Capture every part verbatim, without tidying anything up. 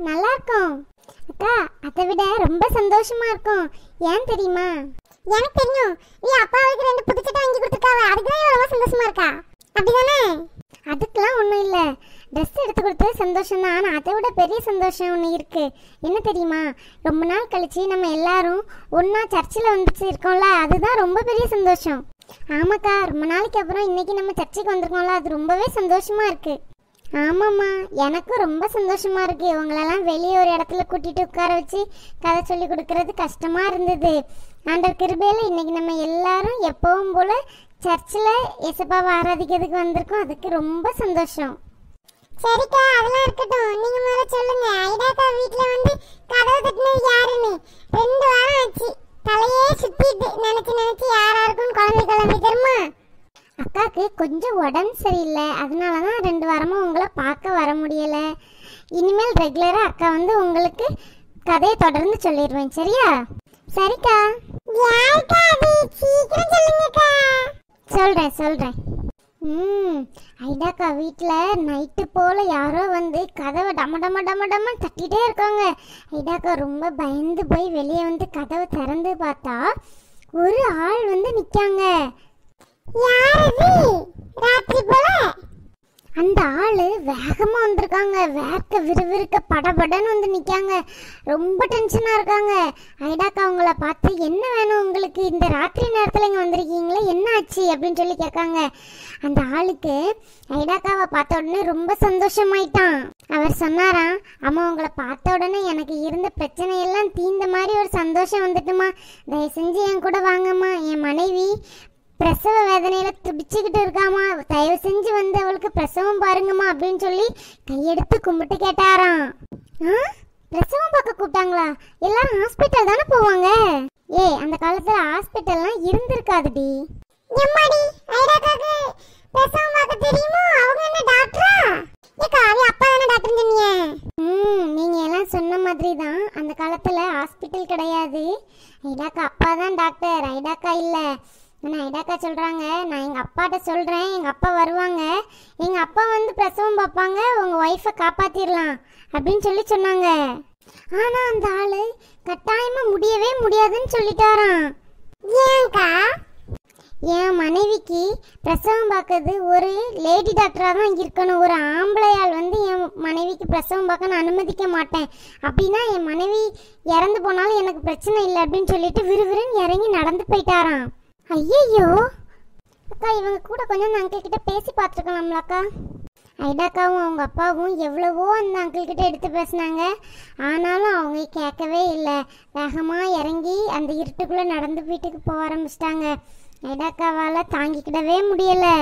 நல்லா இருக்கோம் அக்கா. அதை விட ரொம்ப சந்தோஷமா இருக்கும். ஏன் தெரியுமா? எனக்கு தெரியும். நீ அப்பாவுக்கு ரெண்டு புது சட்டை வாங்கி கொடுத்துருக்காவ, அதுக்குதான் ரொம்ப சந்தோஷமா இருக்கா, அப்படிதானே? அதுக்கெல்லாம் ஒன்றும் இல்லை, ட்ரெஸ் எடுத்து கொடுத்தது சந்தோஷம் தான். ஆனால் அதை விட பெரிய சந்தோஷம் ஒன்று இருக்கு. என்ன தெரியுமா? ரொம்ப நாள் கழிச்சு நம்ம எல்லாரும் ஒன்றா சர்ச்சில் வந்துச்சு இருக்கோம்ல, அதுதான் ரொம்ப பெரிய சந்தோஷம். ஆமாக்கா, ரொம்ப நாளைக்கு அப்புறம் இன்னைக்கு நம்ம சர்ச்சுக்கு வந்திருக்கோம்ல, அது ரொம்பவே சந்தோஷமா இருக்கு. ஆமாம்மா, எனக்கும் ரொம்ப சந்தோஷமா இருக்கு. இவங்களெல்லாம் வெளியே ஒரு இடத்துல கூட்டிட்டு உட்கார வச்சு கதை சொல்லி கொடுக்கறது கஷ்டமா இருந்தது. ஆண்டவர் கிருபையில இன்னைக்கு நம்ம எல்லாரும் எப்பவும் போல சர்ச்சில் ஏசப்பாவை ஆராதிக்கிறதுக்கு வந்திருக்கோம். அதுக்கு ரொம்ப சந்தோஷம். சரிக்கா, அதெல்லாம் இருக்கட்டும். நீங்க முதல்ல சொல்லுங்க, ஐடாக்கா வீட்டுல வந்து கதவு தட்டினது யாருன்னு? ரெண்டு வாரம் ஆச்சு, தலையே சுத்திட்டு நினைச்சு நினைச்சு யாரா இருக்குன்னு குழந்தை குழந்தை தெரியுமா? அக்காவுக்கு கொஞ்சம் உடம்பு சரியில்லை, அதனால தான் ரெண்டு வாரமாக உங்களை பார்க்க வர முடியல. இனிமேல் ரெகுலராக அக்கா வந்து உங்களுக்கு கதையை தொடர்ந்து சொல்லிடுவேன், சரியா? சரிக்கா. யாருக்கா அது? சீக்கிரம் சொல்லுங்கக்கா. சொல்கிறேன் சொல்கிறேன். ம் ஐடாக்கா வீட்டில் நைட்டு போல் யாரோ வந்து கதவை டம டம டம டம தட்டிகிட்டே இருக்காங்க. ஐடாக்கா ரொம்ப பயந்து போய் வெளியே வந்து கதவை திறந்து பார்த்தா ஒரு ஆள் வந்து நிற்காங்க. யாரது? ராத்திரி போல அந்த ஆளு வேகமா வந்திருக்காங்க. வேர்க்க விறுவிறுக்க படபடன்னு வந்து நிக்காங்க. ரொம்ப டென்ஷனா இருக்காங்க. ஐடாக்கா அவங்கள பார்த்து, என்ன வேணும் உங்களுக்கு? இந்த ராத்திரி நேரத்துல இங்க வந்திருக்கீங்களே, என்ன ஆச்சு அப்படின்னு சொல்லி கேட்காங்க. அந்த ஆளுக்கு ஐடாக்காவை பார்த்த உடனே ரொம்ப சந்தோஷமாயிட்டான். அவர் சொன்னாராம், அம்மா உங்களை பார்த்த உடனே எனக்கு இருந்த பிரச்சனை எல்லாம் தீர்ந்த மாதிரி ஒரு சந்தோஷம் வந்துட்டுமா, தயவு செஞ்சு என் கூட வாங்கம்மா, என் மனைவி பிரசவ வேதனையில துடிச்சுக்கிட்டு இருக்காமா, தயவு செஞ்சு வந்து அவளுக்கு பிரசவம் பாருங்கம்மா அப்படின்னு சொல்லி கையெடுத்து கும்பிட்டு கேட்டாராம். பிரசவம் பார்க்க கூப்பிட்டாங்களா? எல்லாரும் ஹாஸ்பிட்டல் தானே போவாங்க. ஏ, அந்த காலத்துல ஹாஸ்பிட்டல்லாம் இருந்திருக்காதுடி. எம்மாடி, ஐடாக்காக்கு பிரசவம் பார்க்க தெரியுமோ? அவங்க என்ன டாக்டரா? ஏக்கா, அவ அப்பா தானே டாக்டர் சொன்னீங்க. ம் நீங்க எல்லாம் சொன்ன மாதிரி தான். அந்த காலத்துல ஹாஸ்பிட்டல் கிடையாது. ஐடாக்கா அப்பா தான் டாக்டர், ஐடாக்கா இல்ல. ஆனால் ஐடாக்கா சொல்கிறாங்க, நான் எங்கள் அப்பாட்ட சொல்கிறேன், எங்கள் அப்பா வருவாங்க, எங்கள் அப்பா வந்து பிரசவம் பார்ப்பாங்க, உங்கள் ஒய்ஃபை காப்பாற்றிடலாம் அப்படின்னு சொல்லி சொன்னாங்க. ஆனால் அந்த ஆள் கட்டாயமாக முடியவே முடியாதுன்னு சொல்லிட்டாராம். ஏன்க்கா? என் மனைவிக்கு பிரசவம் பார்க்கறது ஒரு லேடி டாக்டராக தான் இருக்கணும். ஒரு ஆம்பளையால் வந்து என் மனைவிக்கு பிரசவம் பார்க்க நான் அனுமதிக்க மாட்டேன். அப்படின்னா என் மனைவி இறந்து போனாலும் எனக்கு பிரச்சனை இல்லை அப்படின்னு சொல்லிட்டு விறுவிறுன்னு இறங்கி நடந்து போயிட்டாராம். ஐயோ அக்கா, இவங்க கூட கொஞ்சம் அந்த அங்கிள் கிட்ட பேசி பார்த்துருக்கலாம்லக்கா. ஐடாக்காவும் அவங்க அப்பாவும் எவ்வளவோ அந்த அங்கிள் கிட்ட எடுத்து பேசினாங்க. ஆனாலும் அவங்க கேட்கவே இல்லை. வேகமாக இறங்கி அந்த இருட்டுக்குள்ளே நடந்து வீட்டுக்கு போக ஆரம்பிச்சிட்டாங்க. ஐடாக்காவால் தாங்கிக்கிடவே முடியலை.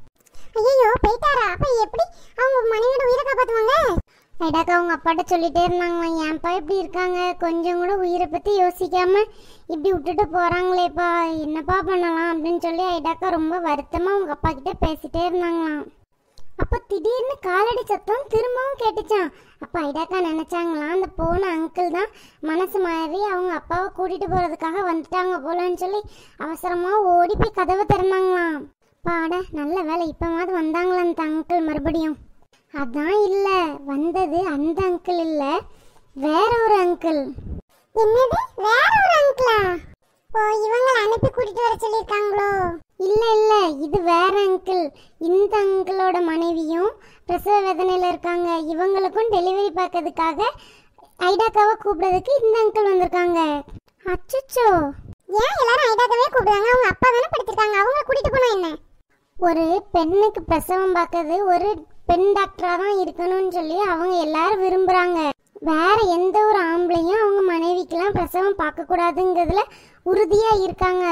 ஐயோ போயிட்டாரா? அப்போ எப்படி அவங்க மனைவியோட உயிரை காப்பாற்றுவாங்க? ஐடாக்கா அவங்க அப்பாட்ட சொல்லிட்டே இருந்தாங்களா, ஏன்ப்பா இப்படி இருக்காங்க, கொஞ்சம் கூட உயிரை பற்றி யோசிக்காம இப்படி விட்டுட்டு போகிறாங்களேப்பா, என்னப்பா பண்ணலாம் அப்படின்னு சொல்லி ஐடாக்கா ரொம்ப வருத்தமாக அவங்க அப்பா கிட்ட பேசிட்டே இருந்தாங்களாம். அப்போ திடீர்னு காலடி சத்தம் திரும்பவும் கேட்டுச்சான். அப்போ ஐடாக்கா நினச்சாங்களாம், அந்த போன அங்கிள் தான் மனசு மாறி அவங்க அப்பாவை கூட்டிகிட்டு போகிறதுக்காக வந்துட்டாங்க போலன்னு சொல்லி அவசரமாக ஓடி போய் கதவை திறந்தாங்களாம். பாட நல்ல வேலை, இப்போவாது வந்தாங்களா அந்த அங்கிள் மறுபடியும். அதான் இல்ல, வந்தது அந்த அங்கிள் இல்ல, வேற ஒரு அங்கிள். என்னது, வேற ஒரு அங்கிளா? ஓ, இவங்களை அனுப்பி கூட்டிட்டு வர சொல்லிருக்காங்களோ? இல்ல இல்ல, இது வேற அங்கிள். இந்த அங்கிளோட மனைவியும் பிரசவ வேதனையில இருக்காங்க. இவங்களுக்கும் டெலிவரி பார்க்கறதுக்காக ஐடாக்காவை கூப்பிடுறதுக்கு இந்த அங்கிள் வந்திருக்காங்க. அச்சச்சோ, ஏன் எல்லாரும் ஐடாக்காவே கூப்பிடுறாங்க? அவங்க அப்பா தானே படுத்திருக்காங்க, அவங்க கூட்டிட்டு போனா என்ன? ஒரு பெண்ணுக்கு பிரசவம் பார்க்கறது ஒரு பெண் டாக்டராக தான் இருக்கணும்னு சொல்லி அவங்க எல்லாரும் விரும்புகிறாங்க. வேற எந்த ஒரு ஆம்பளையும் அவங்க மனைவிக்கெல்லாம் பிரசவம் பார்க்கக்கூடாதுங்கிறதுல உறுதியாக இருக்காங்க.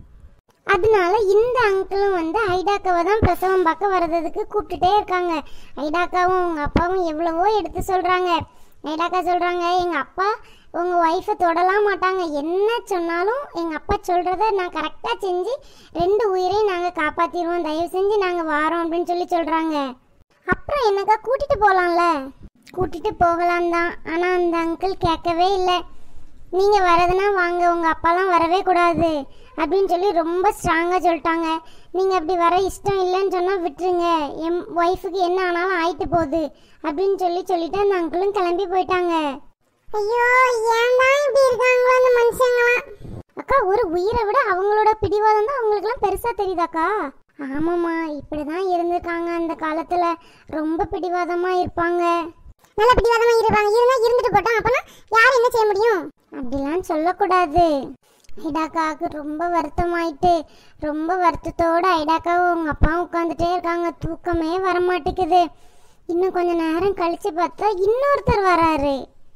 அதனால இந்த அங்கிளும் வந்து ஐடாக்காவை தான் பிரசவம் பார்க்க வர்றதுக்கு கூப்பிட்டுட்டே இருக்காங்க. ஐடாக்காவும் அவங்க அப்பாவும் எவ்வளவோ எடுத்து சொல்கிறாங்க. ஐடாக்கா சொல்கிறாங்க, எங்கள் அப்பா உங்கள் ஒய்ஃபை தொடலாம் மாட்டாங்க, என்ன சொன்னாலும் எங்கள் அப்பா சொல்கிறத நான் கரெக்டாக செஞ்சு ரெண்டு உயிரையும் நாங்கள் காப்பாற்றிடுவோம், தயவு செஞ்சு நாங்கள் வாரோம் அப்படின்னு சொல்லி சொல்கிறாங்க. அப்புறம் என்னக்கா, கூட்டிகிட்டு போகலாம்ல? கூட்டிகிட்டு போகலாம் தான், ஆனால் அந்த அங்கிள் கேட்கவே இல்லை. நீங்கள் வரதுன்னா வாங்க, உங்கள் அப்பாலாம் வரவே கூடாது அப்படின்னு சொல்லி ரொம்ப ஸ்ட்ராங்காக சொல்லிட்டாங்க. நீங்கள் அப்படி வர இஷ்டம் இல்லைன்னு சொன்னால் விட்டுருங்க, என் ஒய்ஃபுக்கு என்ன ஆனாலும் ஆயிட்டு போகுது அப்படின்னு சொல்லி சொல்லிட்டு அந்த அங்கிளும் கிளம்பி போயிட்டாங்க. ஐயோ ஏன்டா இப்படி இருக்காங்களோ அந்த மனுஷங்களாம். அக்கா, ஒரு உயிரை விட அவங்களோட பிடிவாதம் தான் அவங்களுக்குலாம் பெருசாக தெரியுதாக்கா? ஆமாம்மா, இப்படி தான் இருந்திருக்காங்க அந்த காலத்தில். ரொம்ப பிடிவாதமாக இருப்பாங்க. நல்ல பிடிவாதமா இருப்பாங்க. இருந்தா இருந்துட்டு போட்டோம், அப்பனா யார் என்ன செய்ய முடியும்? அப்படிலாம் சொல்லக்கூடாது. ஐடாக்காவுக்கு ரொம்ப வருத்தமாயிட்டு, ரொம்ப வருத்தத்தோட ஐடாக்காவும் அவங்க அப்பாவும் உட்காந்துட்டே இருக்காங்க. தூக்கமே வரமாட்டேங்குது. இன்னும் கொஞ்ச நேரம் கழிச்சு பார்த்தா இன்னொருத்தர் வராரு.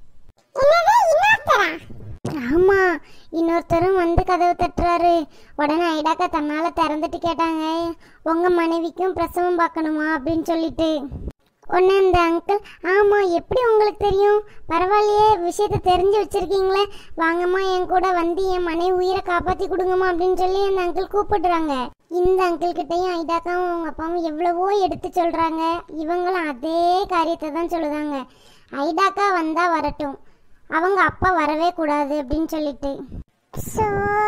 ஆமா, இன்னொருத்தரும் வந்து கதவு தட்டுறாரு. உடனே ஐடாக்கா தன்னால திறந்துட்டு கேட்டாங்க, உங்க மனைவிக்கும் பிரசவம் பார்க்கணுமா அப்படின்னு சொல்லிட்டு. உடனே அந்த அங்கிள், ஆமாம், எப்படி உங்களுக்கு தெரியும்? பரவாயில்லையே, விஷயத்த தெரிஞ்சு வச்சுருக்கீங்களே, வாங்கம்மா என் கூட வந்து என் மனைவி உயிரை காப்பாற்றி கொடுங்கம்மா அப்படின்னு சொல்லி அந்த அங்கிள் கூப்பிடுறாங்க. இந்த அங்கிள் கிட்டையும் ஐடாக்காவும் அவங்க அப்பாவும் எவ்வளவோ எடுத்து சொல்கிறாங்க. இவங்களும் அதே காரியத்தை தான் சொல்லுதாங்க. ஐடாக்கா வந்தால் வரட்டும், அவங்க அப்பா வரவே கூடாது அப்படின்னு சொல்லிட்டு. ஸோ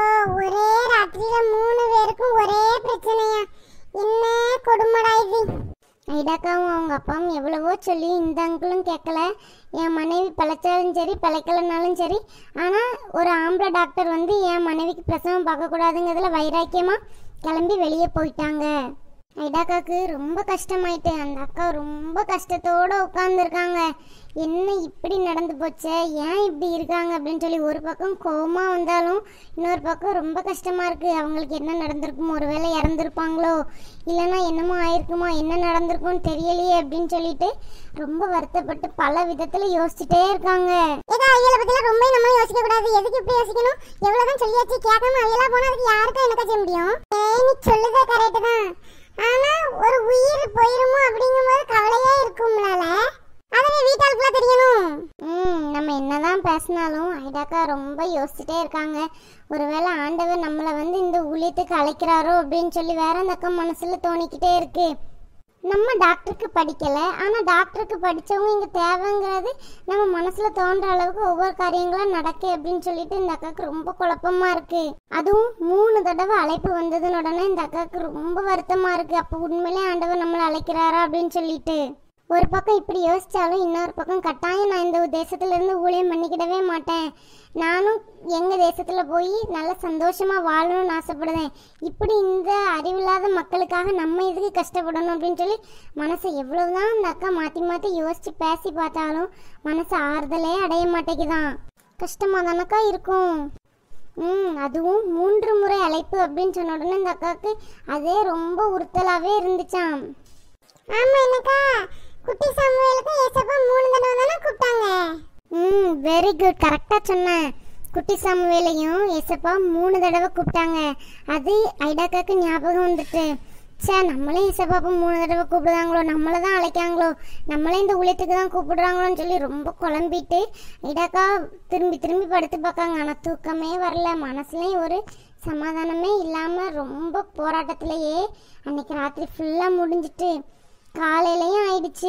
ஒரே ராத்திரியில மூணு பேருக்கும் ஒரே பிரச்சனையா? என்ன கொடுமடா இது. ஐடாக்காவும் அவங்க அப்பாவும் எவ்வளவோ சொல்லி இந்த அங்கிளும் கேட்கல. என் மனைவி பிழைச்சாலும் சரி பிழைக்கலனாலும் சரி, ஆனால் ஒரு ஆம்பளை டாக்டர் வந்து என் மனைவிக்கு பிரசவம் பார்க்கக்கூடாதுங்கிறதுல வைராக்கியமாக கிளம்பி வெளியே போயிட்டாங்க. ஐடாக்காவுக்கு ரொம்ப கஷ்டமாயிட்டு அந்த அக்கா ரொம்ப கஷ்டத்தோடு உட்காந்துருக்காங்க. என்ன இப்படி நடந்து போச்சே, ஏன் இப்படி இருக்காங்க அப்படின்னு சொல்லி ஒரு பக்கம் கோவமாக வந்தாலும் இன்னொரு பக்கம் ரொம்ப கஷ்டமாக இருக்குது. அவங்களுக்கு என்ன நடந்திருக்குமோ, ஒரு வேளை இறந்துருப்பாங்களோ, இல்லைன்னா என்னமோ ஆயிருக்குமோ, என்ன நடந்திருக்கும்னு தெரியலையே அப்படின்னு சொல்லிட்டு ரொம்ப வருத்தப்பட்டு பல விதத்தில் யோசிச்சுட்டே இருக்காங்க. ஏதோ அவியலை பற்றிலாம் ரொம்ப நம்ம யோசிக்க கூடாது. எதுக்கு இப்படி யோசிக்கணும்? எவ்வளோதான் சொல்லியாச்சு, கேட்காம அவியெல்லாம் போனால் அதுக்கு யாருக்கும் என்ன செய்ய முடியும்? ஏய், நீ சொல்லுதே கரெக்டு தான். ஆனா ஒரு உயிர் போயிருமோ அப்படிங்கும்போது கவலையா இருக்கும்னால அதே வீட்டாளுக்குலாம் தெரியணும். ம் நம்ம என்னதான் பேசினாலும் ஐடாக்கா ரொம்ப யோசிச்சுட்டே இருக்காங்க. ஒருவேளை ஆண்டவர் நம்மளை வந்து இந்த ஊழியத்துக்கு அழைக்கிறாரோ அப்படின்னு சொல்லி வேற அந்த அக்கா மனசுல தோணிக்கிட்டே இருக்கு. நம்ம டாக்டருக்கு படிக்கலை, ஆனால் டாக்டருக்கு படித்தவங்க இங்கே தேவைங்கிறது நம்ம மனசில் தோன்ற அளவுக்கு ஒவ்வொரு காரியங்களும் நடக்கு அப்படின்னு சொல்லிட்டு இந்த அக்காவுக்கு ரொம்ப குழப்பமாக இருக்குது. அதுவும் மூணு தடவை அழைப்பு வந்ததுன்னு உடனே இந்த அக்காவுக்கு ரொம்ப வருத்தமாக இருக்குது. அப்போ உண்மையிலே ஆண்டவர் நம்மளை அழைக்கிறாரா அப்படின்னு சொல்லிட்டு ஒரு பக்கம் இப்படி யோசித்தாலும் இன்னொரு பக்கம் கட்டாயம் நான் இந்த தேசத்துலேருந்து ஊழியம் பண்ணிக்கிடவே மாட்டேன், நானும் எங்கள் தேசத்தில் போய் நல்ல சந்தோஷமாக வாழணும்னு ஆசைப்படுவேன், இப்படி இந்த அறிவில்லாத மக்களுக்காக நம்ம இதுக்கு கஷ்டப்படணும் அப்படின்னு சொல்லி மனசை எவ்வளவுதான் அந்த அக்கா மாற்றி மாற்றி யோசித்து பேசி பார்த்தாலும் மனசு ஆறுதலே அடைய மாட்டேங்குதான். கஷ்டமாக தானக்கா இருக்கும். ம் அதுவும் மூன்று முறை அழைப்பு அப்படின்னு சொன்ன உடனே இந்த அக்காவுக்கு அதே ரொம்ப உறுத்தலாகவே இருந்துச்சாம். ஆமா என்னக்கா, குட்டி சாமுவேலுக்கு ஏசப்பா மூணு தடவை தானே கூப்பிட்டாங்க. ம் வெரி குட், கரெக்டாக சொன்னேன். குட்டி சாமுவேலையும் ஏசப்பா மூணு தடவை கூப்பிட்டாங்க. அது ஐடாக்காக்கு ஞாபகம் வந்துட்டு, சே நம்மளே ஏசப்பாப்பா மூணு தடவை கூப்பிடுதாங்களோ, நம்மளை தான் அழைக்காங்களோ, நம்மளே இந்த ஊழியத்துக்கு தான் கூப்பிடுறாங்களோன்னு சொல்லி ரொம்ப குழம்பிட்டு ஐடாக்கா திரும்பி திரும்பி படுத்து பார்க்காங்க. ஆனால் தூக்கமே வரல, மனசுலேயும் ஒரு சமாதானமே இல்லாமல் ரொம்ப போராட்டத்திலேயே அன்னைக்கு ராத்திரி ஃபுல்லாக முடிஞ்சிட்டு காலையிலையும் ஆயிடுச்சு.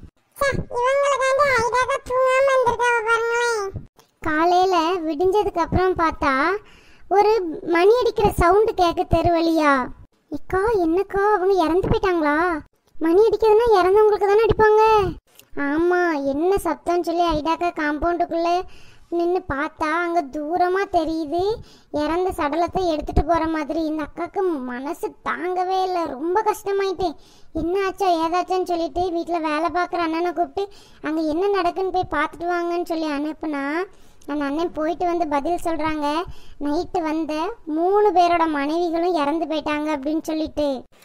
காலையில விடிஞ்சதுக்கு அப்புறம் பார்த்தா ஒரு மணி அடிக்கிற சவுண்டு கேட்க தெரு வழியா. ஏக்கா என்னக்கா, அவங்க இறந்து போயிட்டாங்களா? மணி அடிக்கிறதுனா இறந்தவங்களுக்கு தானே அடிப்பாங்க. ஆமா, என்ன சத்தம்னு சொல்லி ஐடாக்கா காம்பவுண்டுக்குள்ள நின்று பார்த்தா அங்கே தூரமாக தெரியுது இறந்த சடலத்தை எடுத்துகிட்டு போகிற மாதிரி. இந்த அக்காவுக்கு மனசு தாங்கவே இல்லை, ரொம்ப கஷ்டமாயிட்டு என்ன ஆச்சோ ஏதாச்சோன்னு சொல்லிட்டு வீட்டில் வேலை பார்க்குற அண்ணனை கூப்பிட்டு அங்கே என்ன நடக்குன்னு போய் பார்த்துட்டு வாங்கன்னு சொல்லி அனுப்புனா அந்த அண்ணன் போயிட்டு வந்து பதில் சொல்கிறாங்க, நைட்டு வந்த மூணு பேரோட மனைவிகளும் இறந்து போயிட்டாங்க அப்படின்னு சொல்லிட்டு.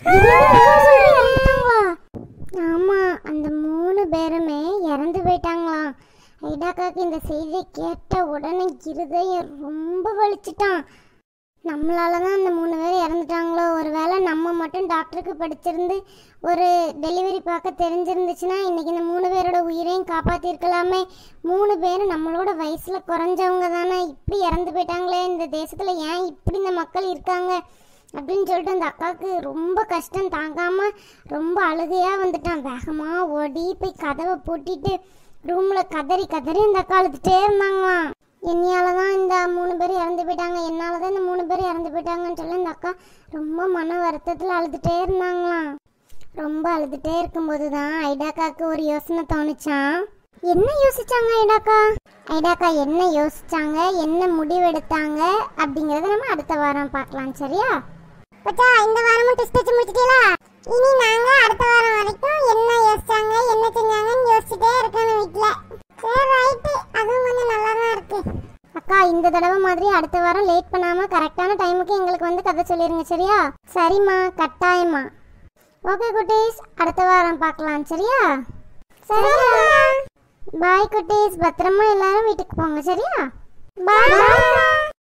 ஆமாம், அந்த மூணு பேருமே இறந்து போயிட்டாங்களாம். ஐடாக்காக்கு இந்த செய்தியை கேட்ட உடனே இருதயம் ரொம்ப வலிச்சிட்டான். நம்மளால தான் அந்த மூணு பேர் இறந்துட்டாங்களோ, ஒரு வேளை நம்ம மட்டும் டாக்டருக்கு படிச்சிருந்து ஒரு டெலிவரி பார்க்க தெரிஞ்சிருந்துச்சுன்னா இன்றைக்கி இந்த மூணு பேரோட உயிரையும் காப்பாற்றிருக்கலாமே. மூணு பேரும் நம்மளோட வயசில் குறைஞ்சவங்க தானே, இப்படி இறந்து போயிட்டாங்களே, இந்த தேசத்தில் ஏன் இப்படி இந்த மக்கள் இருக்காங்க அப்படின்னு சொல்லிட்டு அந்த அக்காவுக்கு ரொம்ப கஷ்டம் தாங்காமல் ரொம்ப அழுகையாக வந்துட்டான். வேகமாக ஓடி போய் கதவை பூட்டிட்டு ரூமில் கதறி கதறி இந்த அக்கா அழுதுகிட்டே இருந்தாங்களாம். என்னையால தான் இந்த மூணு பேர் இறந்து போயிட்டாங்க, என்னால தான் இந்த மூணு பேர் இறந்து போயிட்டாங்கன்னு சொல்லி இந்த அக்கா ரொம்ப மன வருத்தத்தில் அழுதுகிட்டே இருந்தாங்களாம். ரொம்ப அழுதுகிட்டே இருக்கும்போது தான் ஐடாக்காவுக்கு ஒரு யோசனை தோணுச்சான். என்ன யோசிச்சாங்க ஐடாக்கா? ஐடாக்கா என்ன யோசிச்சாங்க, என்ன முடிவெடுத்தாங்க அப்படிங்கறத நம்ம அடுத்த வாரம் பார்க்கலாம். சரியா? பச்சா, இந்த வாரமும் டெஸ்ட் வச்சு முடிச்சிட்டீங்களா? இனி நாங்க அடுத்த வாரம் வரைக்கும் என்ன யோசிச்சாங்க என்ன செஞ்சாங்கன்னு யோசிச்சுட்டே இருக்கணும் வீட்ல. சரி ரைட்டு, அதுவும் கொஞ்சம் நல்லா தான் இருக்கு. அக்கா, இந்த தடவை மாதிரி அடுத்த வாரம் லேட் பண்ணாம கரெக்டான டைமுக்கு எங்களுக்கு வந்து கதை சொல்லிருங்க. சரியா? சரிம்மா, கட்டாயமா. ஓகே குட்டீஸ், அடுத்த வாரம் பார்க்கலாம். சரியா? சரியா? பாய் குட்டீஸ், பத்திரமா எல்லாரும் வீட்டுக்கு போங்க. சரியா? பாய்.